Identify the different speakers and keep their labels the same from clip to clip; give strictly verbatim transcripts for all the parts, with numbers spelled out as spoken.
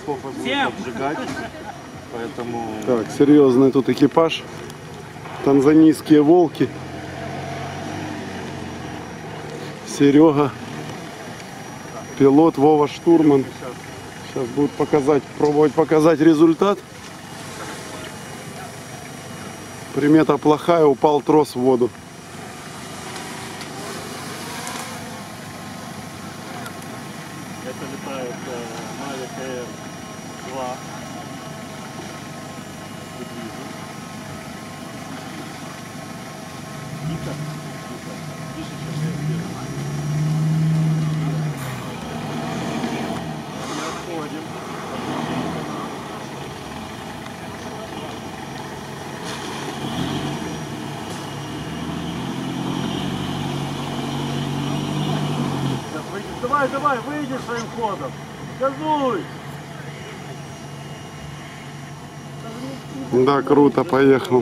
Speaker 1: Кофа будет поджигать, поэтому...
Speaker 2: Так, серьезный тут экипаж. Танзанийские волки. Серега. Пилот Вова Штурман. Сейчас будут показать, пробовать показать результат. Примета плохая, упал трос в воду.
Speaker 1: Это летает Mavic Air два. Тихо, тихо, тише, чем я сделал. Мы отходим. Давай, давай, выйди своим ходом. Газуй!
Speaker 2: Да, круто, поехал.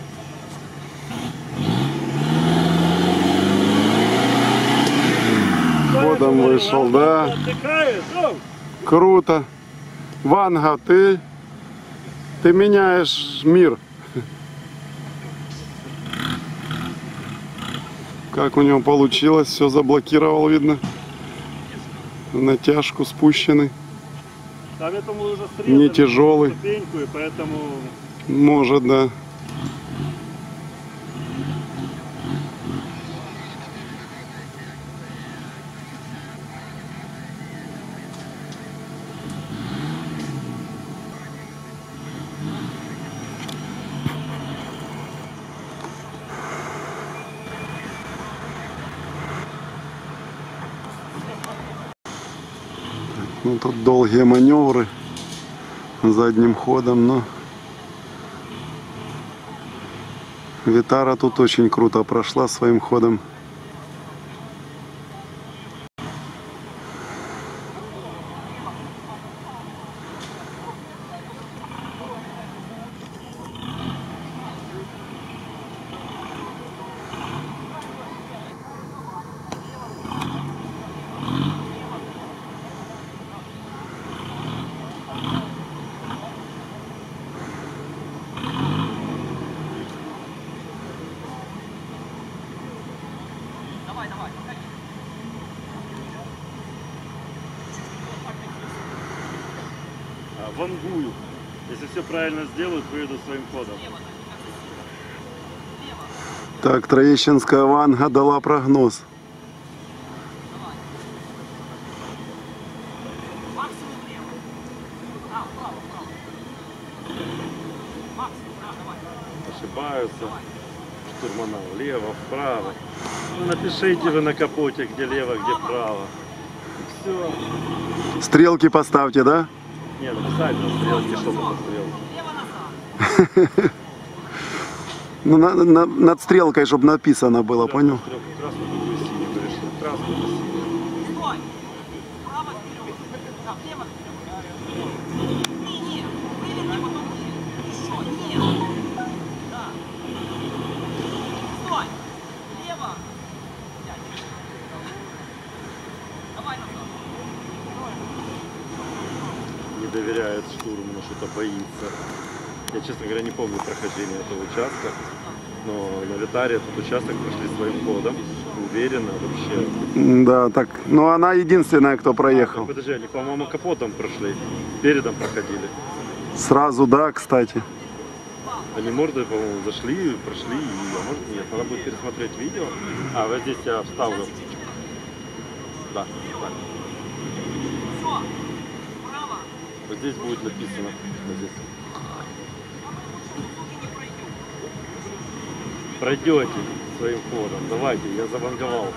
Speaker 2: Ходом вышел, да. Круто. Ванга, ты, ты меняешь мир. Как у него получилось, все заблокировал, видно. Натяжку спущенный.
Speaker 1: Там этому уже
Speaker 2: не тяжелый.
Speaker 1: Ступеньку, и поэтому...
Speaker 2: Может, да. Ну, тут долгие маневры задним ходом, но Витара тут очень круто прошла своим ходом.
Speaker 1: Вангую. Если все правильно сделают, выйду своим ходом.
Speaker 2: Так, Троещинская Ванга дала прогноз.
Speaker 1: Ошибаются штурмана влево, вправо. Ну, напишите вы на капоте, где лево, где право. И все.
Speaker 2: Стрелки поставьте, да?
Speaker 1: Нет, поставить на стрелки, что на стрелки.
Speaker 2: Ну, на, на, над стрелкой, чтобы написано было, понял?
Speaker 1: Красную, другую, синюю, решил. Красную, синюю.
Speaker 3: Стой! Право вперед! Так, лево вперед! Не, не! Выверни, потом еще! Нет! Да! Стой! Лево! Давай назад!
Speaker 1: Не доверяет штурману, что-то боится. Я, честно говоря, не помню прохождение этого участка, но на Витаре этот участок прошли своим ходом, уверенно вообще.
Speaker 2: Да, так, ну она единственная, кто проехал.
Speaker 1: А, подожди, они, по-моему, капотом прошли, передом проходили.
Speaker 2: Сразу, да, кстати.
Speaker 1: Они мордой, по-моему, зашли, прошли, и, а может нет, надо будет пересмотреть видео. А, вот здесь я вставлю. Да, так. Вот здесь будет написано. Вот здесь. Пройдете своим ходом. Давайте, я заванговал.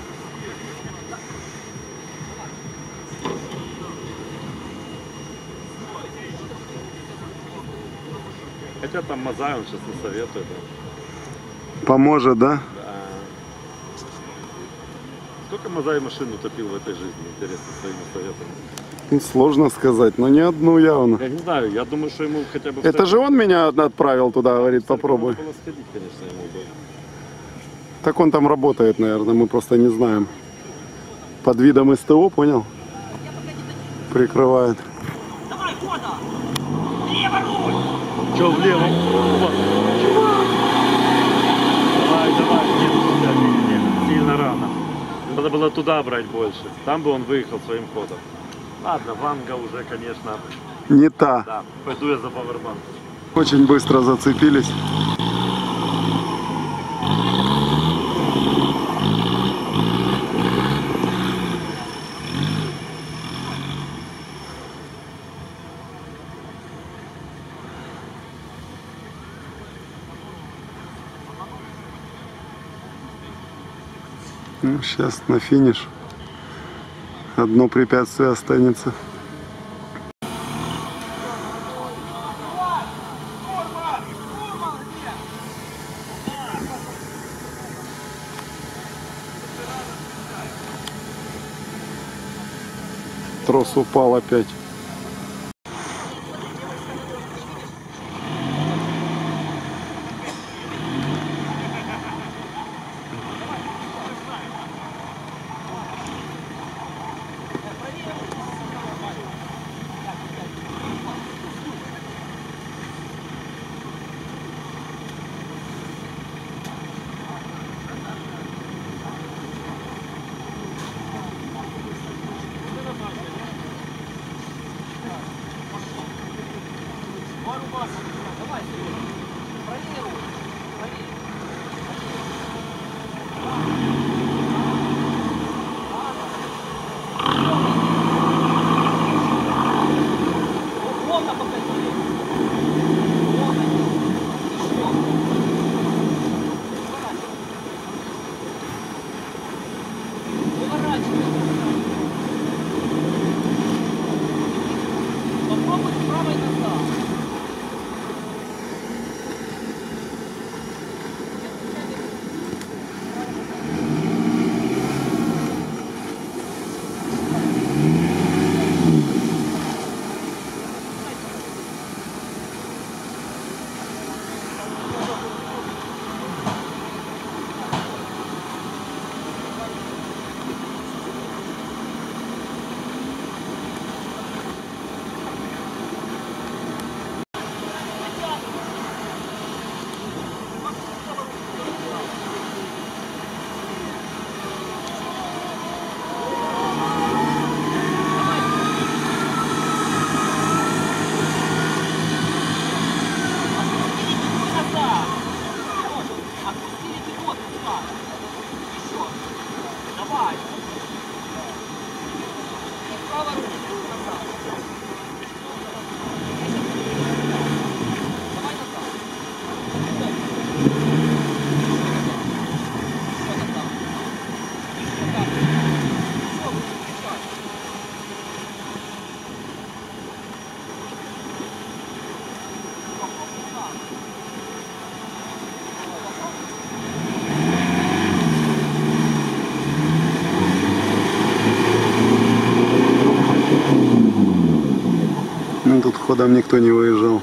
Speaker 1: Хотя там Мазай, он сейчас не советует.
Speaker 2: Поможет, да?
Speaker 1: Да. Сколько Мазай машин утопил в этой жизни, интересно, своими советами?
Speaker 2: Ну, сложно сказать, но не одну явно.
Speaker 1: Я не знаю, я думаю, что ему хотя бы...
Speaker 2: Это же он меня отправил туда, говорит, попробуй.
Speaker 1: Надо было сходить, конечно, ему бы.
Speaker 2: Так он там работает, наверное, мы просто не знаем. Под видом СТО, понял? Прикрывает.
Speaker 3: Давай,
Speaker 1: Че влево? Вот. Чувак! Давай, давай, нет, нет, нет, сильно рано. Надо было туда брать больше. Там бы он выехал своим ходом. Ладно, Ванга уже, конечно,
Speaker 2: Не та.
Speaker 1: да. Пойду я за павербанком.
Speaker 2: Очень быстро зацепились. Ну, сейчас на финиш. Одно препятствие останется. Трос упал опять.
Speaker 3: Давай, проверь. Плохо покатили. Плохо. Еще. Выворачивай. Попробуй с правой назад. Давай. Право руку. Давай назад.
Speaker 2: Ну, тут ходом никто не выезжал.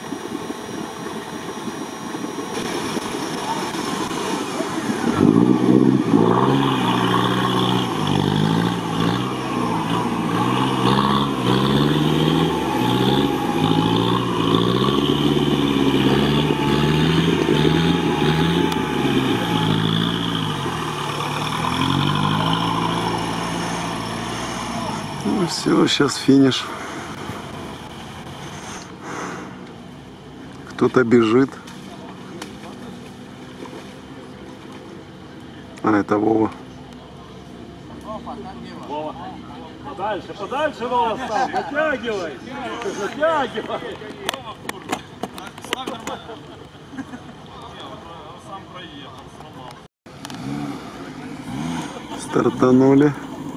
Speaker 2: Ну все, сейчас финиш. Кто-то бежит. А, это Вова.
Speaker 1: Вова, подальше, подальше, Вова, стал. Натягивай, натягивай.
Speaker 2: Стартанули.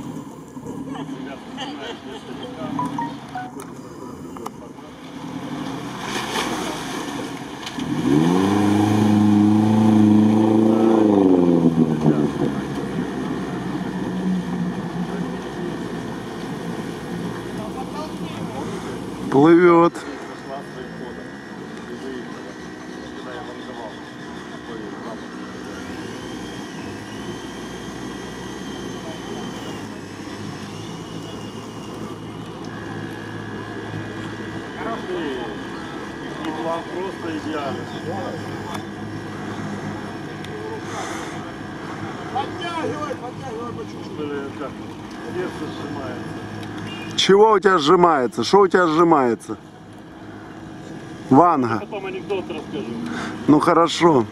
Speaker 2: Плывет.
Speaker 1: план просто идеальный.
Speaker 4: Подтягивай, подтягивай по чуть-чуть.
Speaker 1: Блин, как сердце сжимается.
Speaker 2: Чего у тебя сжимается? Что у тебя сжимается? Ванга.
Speaker 1: Потом анекдот расскажу.
Speaker 2: Ну хорошо.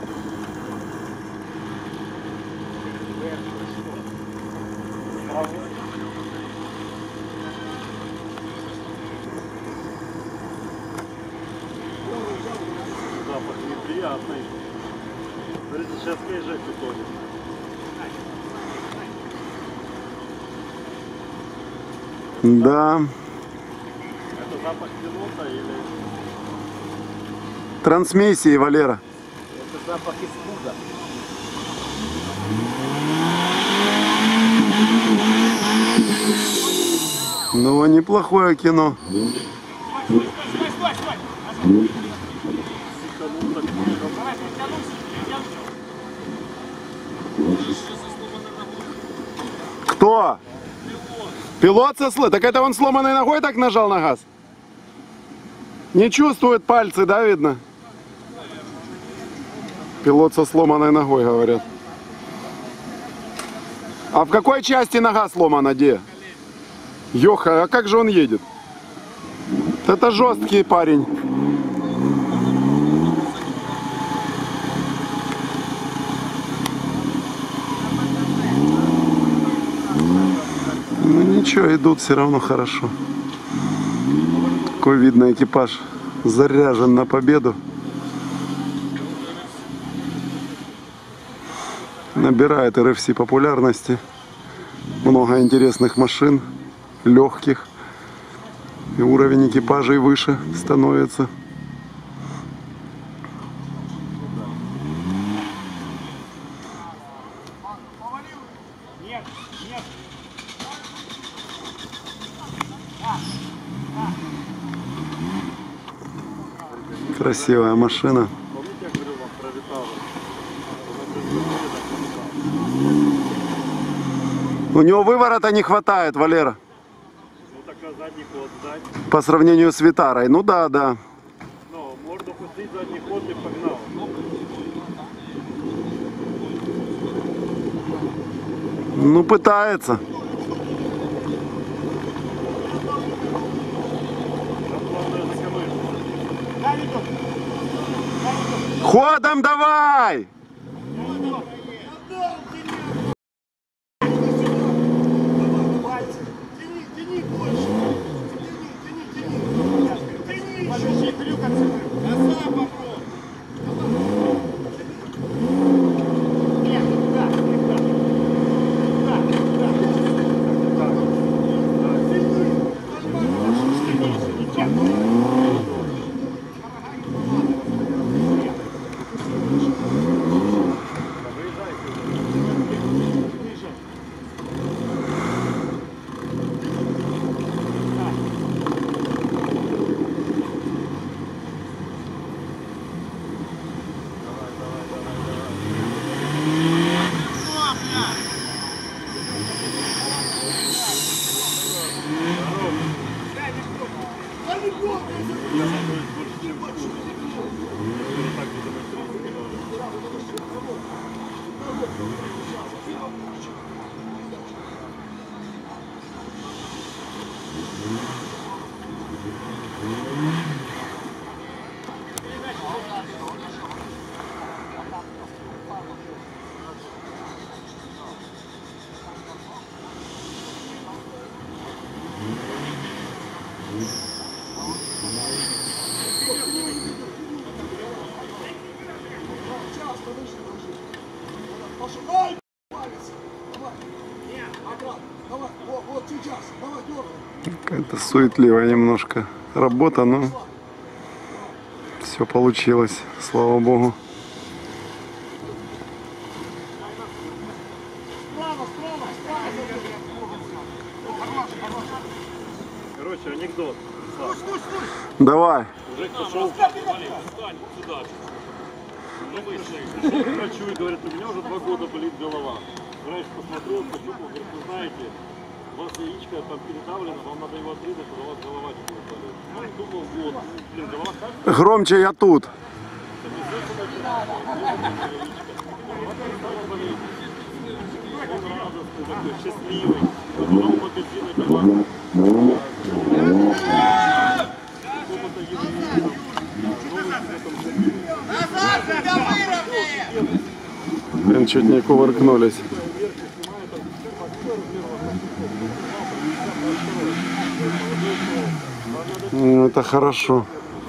Speaker 1: Запах неприятный. Смотрите, сейчас Кейжек уходит.
Speaker 2: Да.
Speaker 1: Это запах пилота или...
Speaker 2: Трансмиссии, Валера.
Speaker 4: Это запах испуга.
Speaker 2: Ну, неплохое кино.
Speaker 3: Стой, стой, стой, стой.
Speaker 1: Сиканул так мигом.
Speaker 3: Давай, притянусь, притянусь.
Speaker 2: Кто? Пилот со слы? Так это он сломанной ногой так нажал на газ? Не чувствует пальцы, да, видно? Пилот со сломанной ногой, говорят. А в какой части нога сломана, где? Ёха, а как же он едет? Это жесткий парень. Ну ничего, идут все равно хорошо. Такой видно экипаж заряжен на победу. Набирает эр эф си популярности. Много интересных машин, легких. И уровень экипажей выше становится.
Speaker 3: Нет, нет.
Speaker 2: Красивая машина.
Speaker 1: Помните, я говорил вам про Виталу?
Speaker 2: У него выворота не хватает, Валера.
Speaker 1: Ну так а задний ход сдать.
Speaker 2: По сравнению с Витарой. Ну да, да.
Speaker 1: Ну, морду пустить, задний ход и погнал.
Speaker 2: Ну пытается.
Speaker 1: Там главное заскамышить.
Speaker 3: Дай, Витек.
Speaker 2: Ходом давай!
Speaker 4: Тяни, тяни больше. Тяни, тяни, тяни. Тяни еще.
Speaker 3: Подожди, крюк отцепил.
Speaker 4: А сам попробуй.
Speaker 3: Нет, туда, туда. Туда, туда.
Speaker 4: Тяни. Нормально. Ай, палец. Давай. Обратно. Давай. Вот, вот сейчас. Давай, дергай.
Speaker 2: Какая-то суетливая немножко работа, но все получилось, слава богу.
Speaker 3: Справа, справа, справа.
Speaker 1: Короче, анекдот.
Speaker 3: Стой, стой, стой.
Speaker 2: Давай.
Speaker 1: Уже кто шел, встань сюда. Ну вышли. Пришел к врачу и говорит, у меня уже два года болит голова. Врач посмотрел, пощупал, говорит, вы знаете, у вас яичко там передавлено, вам надо его отрезать, тогда у вас голова не будет болеть. Ну, думал, вот, блин, да вам кажется,
Speaker 2: Громче я тут.
Speaker 1: такой счастливый. Потом в магазине команда.
Speaker 2: Блин, чуть не кувыркнулись. Ну, это хорошо.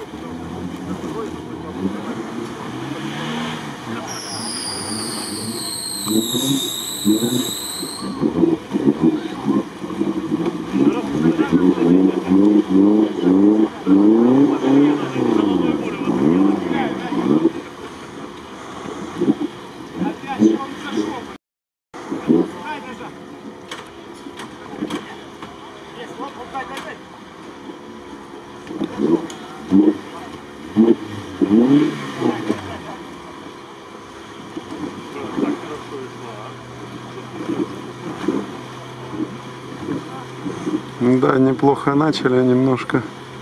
Speaker 2: Да, неплохо начали немножко.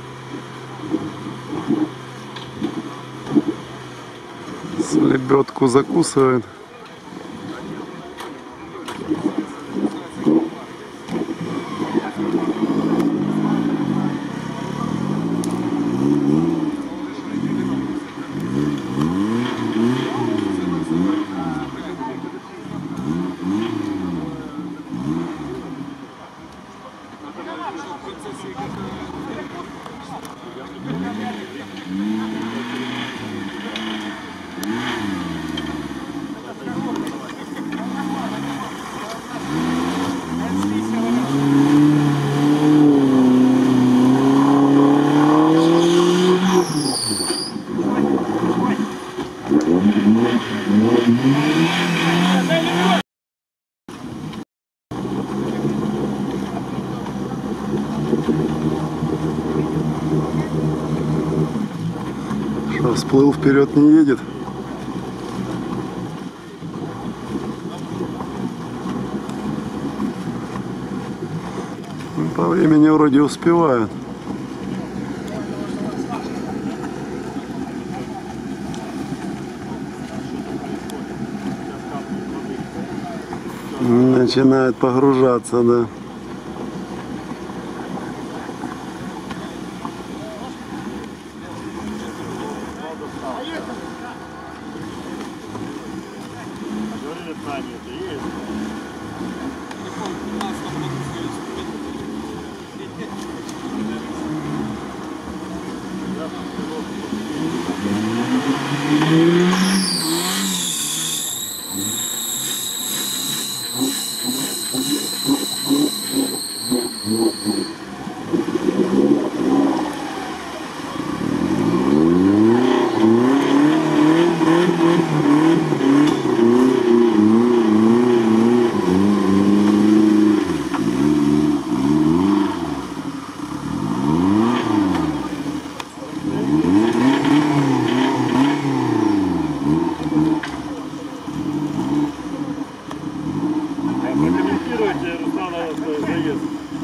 Speaker 2: С лебедку закусывает. Что, всплыл, вперед не едет? Ну, по времени вроде успевают. Начинает погружаться, да.
Speaker 1: Говорили, знания это есть. Прокомментируйте Руслана заезд.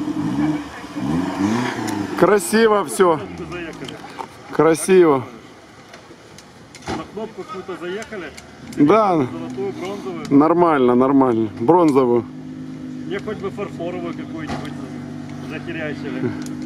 Speaker 2: Красиво все.
Speaker 1: Заехали.
Speaker 2: Красиво.
Speaker 1: На кнопку какую-то заехали.
Speaker 2: Да,
Speaker 1: Золотую, бронзовую.
Speaker 2: нормально, нормально. Бронзовую.
Speaker 1: Мне хоть бы фарфоровую какую-нибудь захерячили.